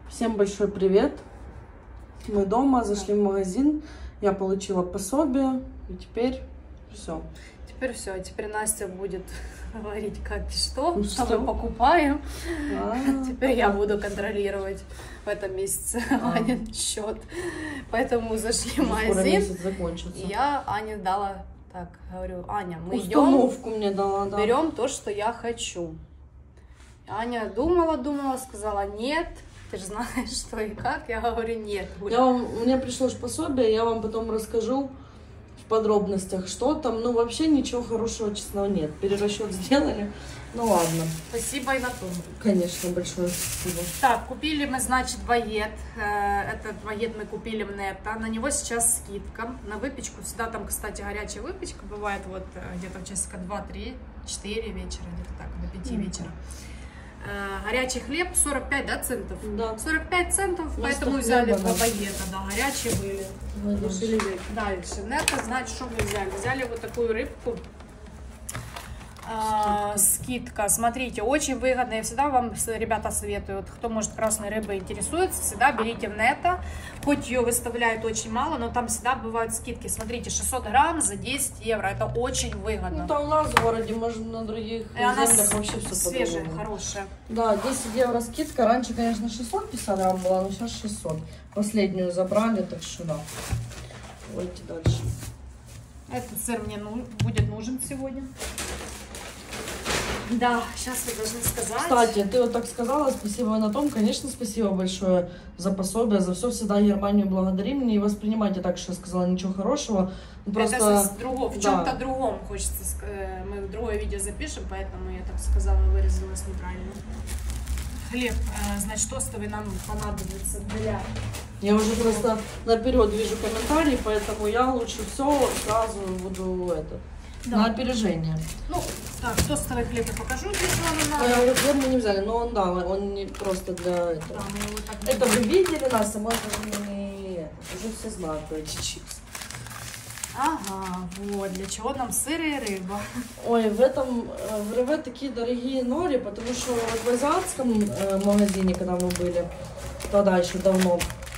Всем большой привет! Мы дома, зашли в магазин, я получила пособие, и теперь все. Теперь все, теперь Настя будет говорить, как и что мы покупаем. Теперь я буду контролировать в этом месяце Анин счет. Поэтому зашли в магазин, и я Ане дала, так, говорю, Аня, мы установку мне дала, да. Берем то, что я хочу. Аня думала, сказала нет. Ты же знаешь, что и как. Я говорю, нет. Мне пришло же пособие, я вам потом расскажу в подробностях, что там. Ну, вообще ничего хорошего, честно, нет. Перерасчет сделали. Ну, ладно. Спасибо и на том. Конечно, большое спасибо. Так, купили мы, значит, багет. Этот багет мы купили в Нетто. На него сейчас скидка. На выпечку. Всегда там, кстати, горячая выпечка. Бывает вот где-то часика 2-3, 4 вечера, где-то так, до 5 вечера. Горячий хлеб 45, да, центов? Да. 45 центов, поэтому взяли два багета, да, горячие были. Решили дальше. Нетто, значит, что мы взяли? Взяли вот такую рыбку. Скидка, смотрите, очень выгодно. Я всегда вам, ребята, советую, вот, кто, может, красной рыбой интересуется, всегда берите в Нетто. Хоть ее выставляют очень мало, но там всегда бывают скидки. Смотрите, 600 грамм за 10 евро. Это очень выгодно. Ну, там у нас в городе, может, на других землях вообще все свежая, хорошая. Да, 10 евро скидка. Раньше, конечно, 650 грамм была, но сейчас 600. Последнюю забрали, так что да. Давайте дальше. Этот сыр мне будет нужен сегодня. Да, сейчас вы должны сказать. Кстати, ты вот так сказала, спасибо на том, конечно, спасибо большое за пособие, за все, всегда Германию благодарим, не воспринимайте так, что я сказала ничего хорошего. Просто в чем-то другом хочется, мы другое видео запишем, поэтому я так сказала, выразилась неправильно. Хлеб, значит, тостовый нам понадобится для... Я уже просто наперед вижу комментарии, поэтому я лучше все сразу буду на опережение. Ну, так, тостовый хлеб я покажу, здесь вам хлеб мы не взяли, но он, да, он не просто для этого. Да, это вы видели нас, а может не... Уже все знают про эти чипсы. Ага, вот, для чего нам сыр и рыба. Ой, в РВ такие дорогие нори, потому что в азиатском магазине, когда мы были, тогда еще давно,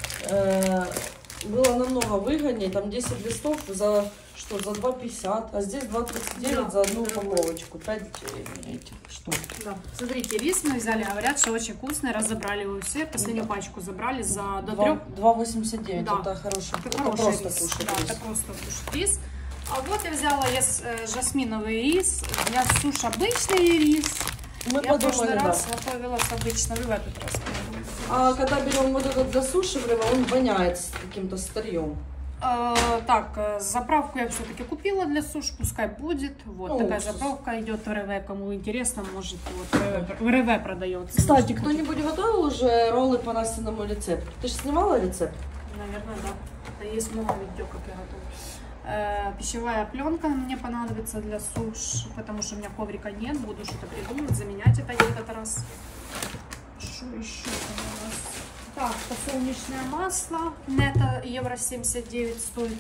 было намного выгоднее, там 10 листов за 2,50, а здесь 2,39 за одну упаковочку, 5 этих штук. Да. Смотрите, рис мы взяли, говорят, что очень вкусный, разобрали его все, последнюю пачку забрали за до 3. 2,89, да. Это хороший, это просто рис. Кушать да, рис. Это просто кушать рис. А вот я взяла жасминовый рис, для суш обычный рис. Я в прошлый раз готовила с обычным, и в этот раз. А когда берем вот этот для суши, он воняет каким-то старьем. Так, заправку я все-таки купила для суш, пускай будет. Вот такая заправка идет в РВ, кому интересно, может, вот в РВ продается. Кстати, кто-нибудь готовил уже роллы по Настиному рецепту? Ты же снимала рецепт? Наверное, да. Это есть много видео, как я готовлю. Пищевая пленка мне понадобится для суш, потому что у меня коврика нет, буду что-то придумать, заменять опять в этот раз. Что еще у нас? Так, подсолнечное масло, Нетто евро 79 стоит.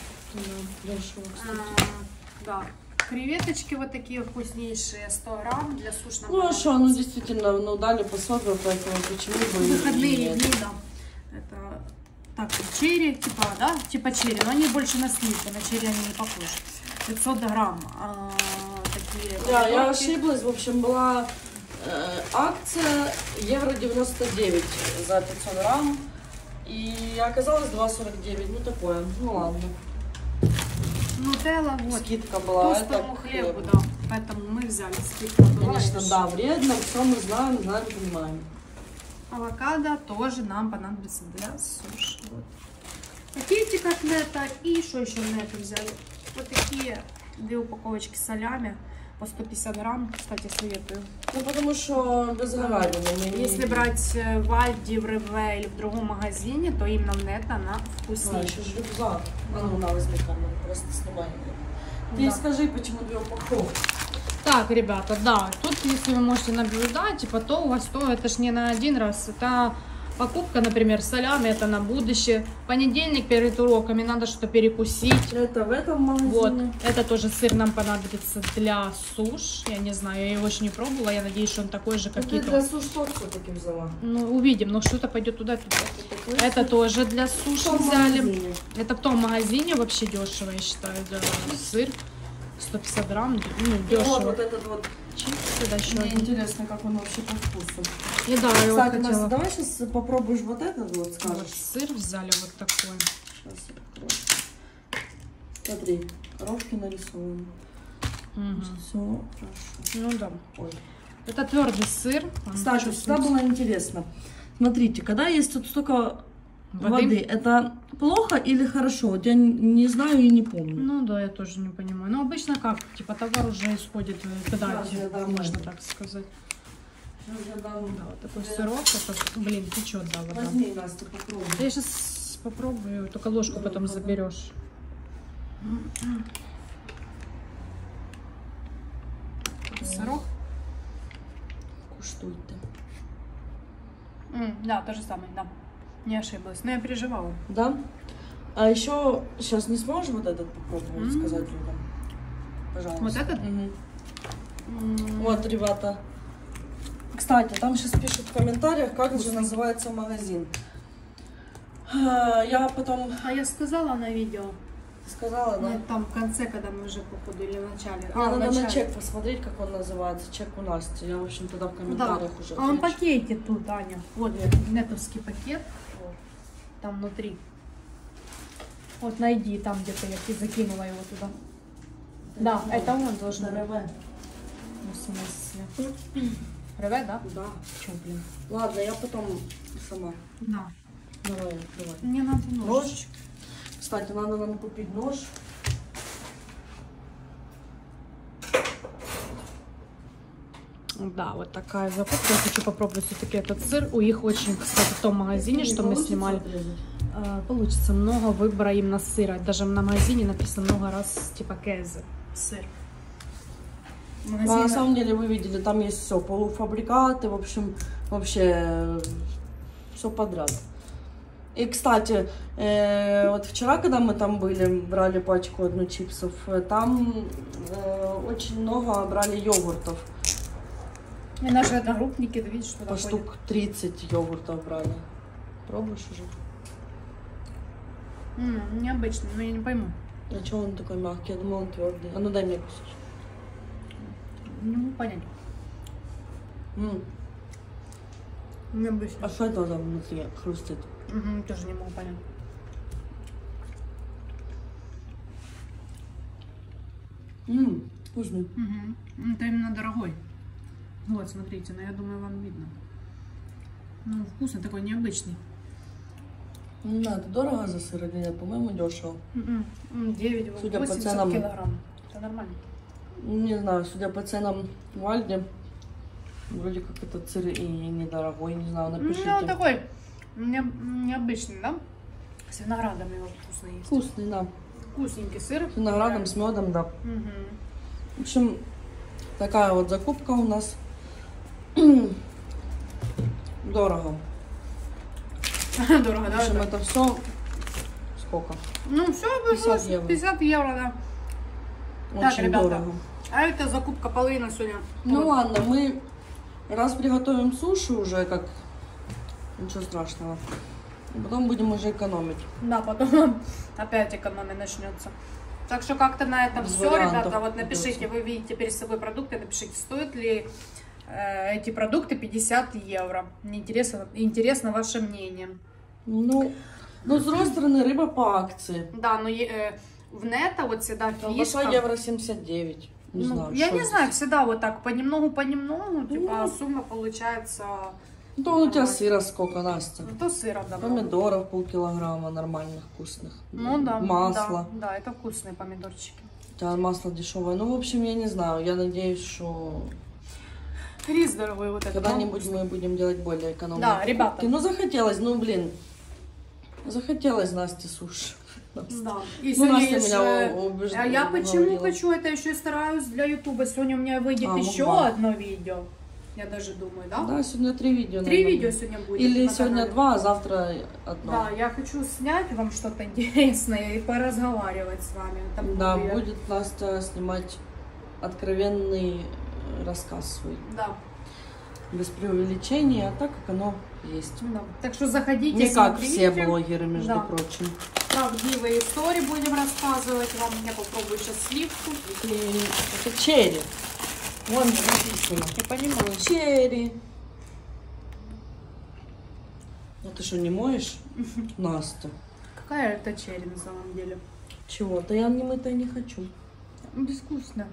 Да, креветочки вот такие вкуснейшие, 100 грамм для сушного. Ну а что, ну действительно, дали пособие, поэтому почему бы... Выходные дни, да. Это, так, черри, типа черри, но они больше на сливки, на черри они не похожи. 500 грамм такие. Да, я ошиблась, в общем, была... акция евро 99 за 500 грамм, и оказалось 2,49, ну такое, ну ладно. Нутелла, вот, скидка была, тостовому хлебу, да, поэтому мы взяли скидку. Конечно, да, вредно, все мы знаем, понимаем. Авокадо тоже нам понадобится для суши. Вот. Пакетик от Нетто, и что еще Нетто взяли? Вот такие 2 упаковочки солями. По 150 грамм, кстати, советую. Ну, потому что без говядины. Если брать в Альди, в РВ или в другом магазине, то именно в Нетто она вкуснее. Еще же рюкзак. А ну, на, возьми камеру, просто снимай. Ты скажи, почему 2 упаковки. Так, ребята, да, тут, если вы можете наблюдать, то у вас это ж не на один раз, это покупка, например, салями, это на будущее. Понедельник перед уроками надо что-то перекусить. Это в этом магазине. Вот, это тоже сыр нам понадобится для суш. Я не знаю, я его еще не пробовала. Я надеюсь, что он такой же, как Ты и для тот. суш что все-таки взяла? Ну, увидим, но что-то пойдет туда. Это тоже для суш взяли. Это в том магазине вообще дешево, я считаю, да. Сыр 150 грамм, ну, дешево. Вот этот вот. Чипсы, да, еще Мне один. интересно, как он вообще по вкусу. И да, я его Кстати, Настя, хотела. давай сейчас попробуешь вот этот вот, Вот скажешь. сыр взяли вот такой. Сейчас я открою. Смотри, рожки нарисованы. Все хорошо. Ну да. Ой. Это твердый сыр. Он Кстати, чуть всегда было интересно. Смотрите, когда есть тут столько Воды? воды, это плохо или хорошо? Вот я не знаю и не помню. Ну да, я тоже не понимаю. Но обычно как? Типа товар уже исходит в дате, я дам можно это. так сказать. Сейчас я дам. Да, вот такой сырок. Это, блин, течет, да, вода. Возьми, Настя, попробуй. Да я сейчас попробую, только ложку потом заберешь. Сырок? Куштуй ты. Да, то же самое, да. Не ошиблась. Но я переживала. Да? А еще сейчас не сможешь вот этот попробовать сказать людям? Пожалуйста. Вот этот? Вот, ребята. Кстати, там сейчас пишут в комментариях, как же называется магазин. Я потом А я сказала на видео. сказала, да? Нет, там в конце, когда мы уже походу или в начале. Надо в на начале. чек посмотреть, как он называется. Чек у Насти. Я, в общем, туда в Да, комментариях уже а он в отвечу. пакете тут, Аня. Вот нетовский пакет. Вот. Там внутри. Вот найди там где-то, я тебе закинула его туда. Да, это он должен быть. Реве. Ну, в смысле? Реве, да? Да. Чё, блин? Ладно, я потом сама. Да. Давай, открывай. Мне надо нож. Нож. Кстати, надо нам купить нож. Да, вот такая закупка. Я хочу попробовать все-таки этот сыр. У них очень, кстати, в том магазине, что мы снимали, получится много выбора именно сыра. Даже на магазине написано много раз, типа, кезы, сыр. Ну, на самом деле, вы видели, там есть все, полуфабрикаты, в общем, вообще все подряд. И, кстати, вот вчера, когда мы там были, брали пачку одну чипсов, там очень много брали йогуртов. И наши одногруппники, ты видишь, что По штук 30 йогуртов брали. Пробуешь уже? Необычно, но я не пойму. А чего он такой мягкий? Я думала, он твердый. А ну дай мне кусочек. Не могу понять. Необычно. А что это там внутри хрустит? Тоже не могу понять. Вкусный. Это именно дорогой. Вот, смотрите, но я думаю, вам видно. Ну, вкусный, такой необычный. Не знаю, это дорого за сыр или нет? По-моему, дешево. 9, Судя по 80 ценам. килограмм. Это нормально. Не знаю, судя по ценам в Альде, вроде как этот сыр и недорогой, не знаю, напишите. Ну, он такой необычный, да? С виноградом его вкусный есть. Вкусный, да. Вкусненький сыр. С виноградом, с медом, да. Мгм. В общем, такая вот закупка у нас. Дорого. Дорого, В да? общем, это? это все сколько? Ну, все 50 евро. 50 евро, да. Так, Очень ребята, дорого. а это закупка половина сегодня. Ну Вот. ладно, мы раз приготовим суши уже, как ничего страшного. И потом будем уже экономить. Да, потом опять экономия начнется. Так что как-то на этом Без все, вариантов ребята. Вот напишите, придется. вы видите перед собой продукты, напишите, стоят ли эти продукты 50 евро. Мне интересно ваше мнение. Ну, но с другой стороны, рыба по акции. Да, но в нето вот всегда Колбаса фишка. евро 79. Не Ну, знаю, я что не здесь. знаю, всегда вот так понемногу, типа Ну. сумма получается. Ну, то у тебя сыра сколько, Настя? То сыра, да. Помидоров полкилограмма нормальных, вкусных. Ну да. Масло. Да, да, это вкусные помидорчики. У тебя масло дешевое. Ну, в общем, я не знаю. Я надеюсь, что Рис дорогой вот этот. когда-нибудь мы будем делать более экономные Да, покупки. ребята. Ну, захотелось, ну, блин. Захотелось Насте суши. Да. И Ну, сегодня Настя есть, меня убеждала. а я почему хочу, это еще и стараюсь для ютуба. Сегодня у меня выйдет А, еще мукбанг. одно видео. Я даже думаю, да? Да, сегодня 3 видео. 3 наверное. видео сегодня будет. Или на сегодня канале. 2, а завтра 1. Да, я хочу снять вам что-то интересное и поразговаривать с вами. Там Да, я- будет Настя снимать откровенный рассказ свой. Да. Без преувеличения, а так, как оно есть. Да. Так что заходите, Не как смотрите. все блогеры, между Да. прочим. Правдивые истории будем рассказывать вам. Я попробую сейчас сливку. И это черри. Вон же написано. Я понимаю. Черри. А ты что, не моешь, Настя? Какая это черри на самом деле? Чего? Да я не мытая не хочу. Безвкусно.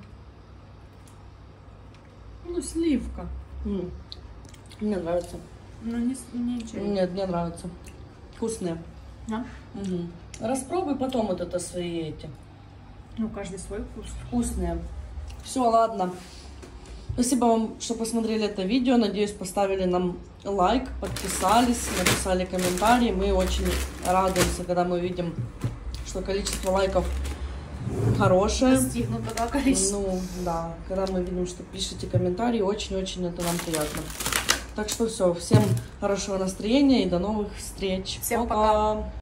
Ну, сливка. Мне нравится. Ну, не черри. Нет, мне нравится. Вкусные. Да? Угу. Распробуй потом вот это свои эти. Ну, каждый свой вкус. Вкусные. Все, ладно. Спасибо вам, что посмотрели это видео. Надеюсь, поставили нам лайк, подписались, написали комментарии. Мы очень радуемся, когда мы видим, что количество лайков хорошее. Достигнуто, да, количество. Ну, да, когда мы видим, что пишете комментарии, очень-очень это нам приятно. Так что все, всем хорошего настроения и до новых встреч. Всем пока.